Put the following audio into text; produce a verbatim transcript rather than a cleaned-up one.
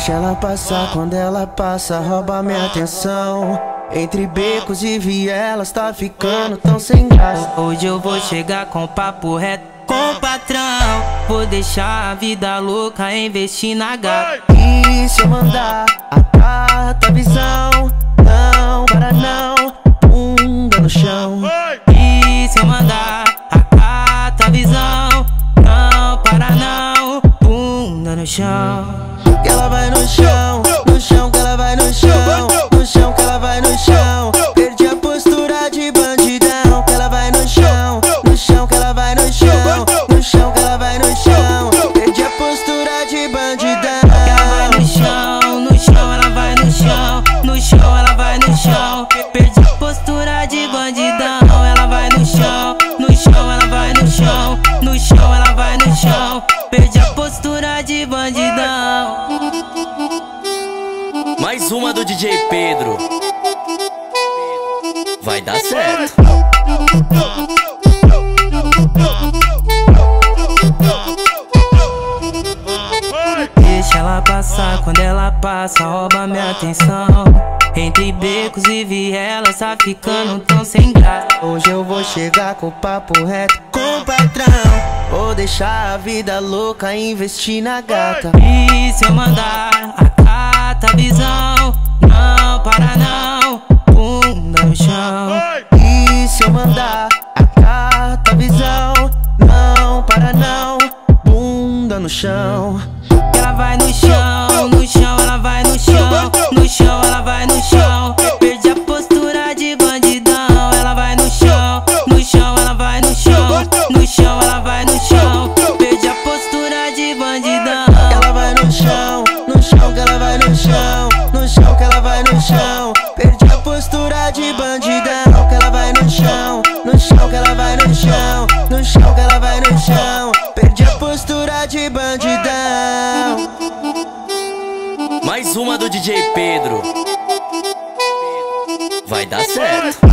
Deixa ela passar, quando ela passa, rouba minha atenção. Entre becos e vielas tá ficando tão sem graça. Hoje eu vou chegar com papo reto com o patrão. Vou deixar a vida louca, investir na gata. E se eu mandar a carta visão, não para não, bunda no chão. E se eu mandar a carta visão, não para não, bunda no chão. Que ela vai no chão, no chão, que ela vai no chão, no chão, que ela vai no chão. Perdi a postura de bandidão. Que ela vai no chão, no chão, que ela vai no chão, no chão, que ela vai no chão. Perdi a postura de bandidão. Ela vai no chão, no chão, ela vai no chão, no chão, ela vai no chão. Perdi a postura de bandidão. Ela vai no chão, no chão, ela vai no chão, no chão, ela vai no chão. Perdi a postura de bandidão. Mais uma do D J Pedro. Vai dar certo. Deixa ela passar, quando ela passa, rouba minha atenção. Entre becos e vielas tá ficando tão sem graça. Hoje eu vou chegar com o papo reto com o patrão. Vou deixar a vida louca, investir na gata. E se eu mandar a carta visão, não para não, bunda no chão. E se eu mandar a carta visão, não para não, bunda no chão. Ela vai no chão, no chão, ela vai no chão, no chão, ela vai no chão. Perdi a postura de bandidão. Ela vai no chão, no chão, ela vai no chão, no chão, ela vai no chão. Perdi a postura de bandidão. Ela vai no chão, no chão, que ela vai no chão, no chão, que ela vai no chão. Perdi a postura de bandidão. Que ela vai no chão, no chão, que ela vai no chão, no chão, que ela vai no chão. Perdi a postura de bandidão. Mais uma do D J Pedro. Vai dar certo.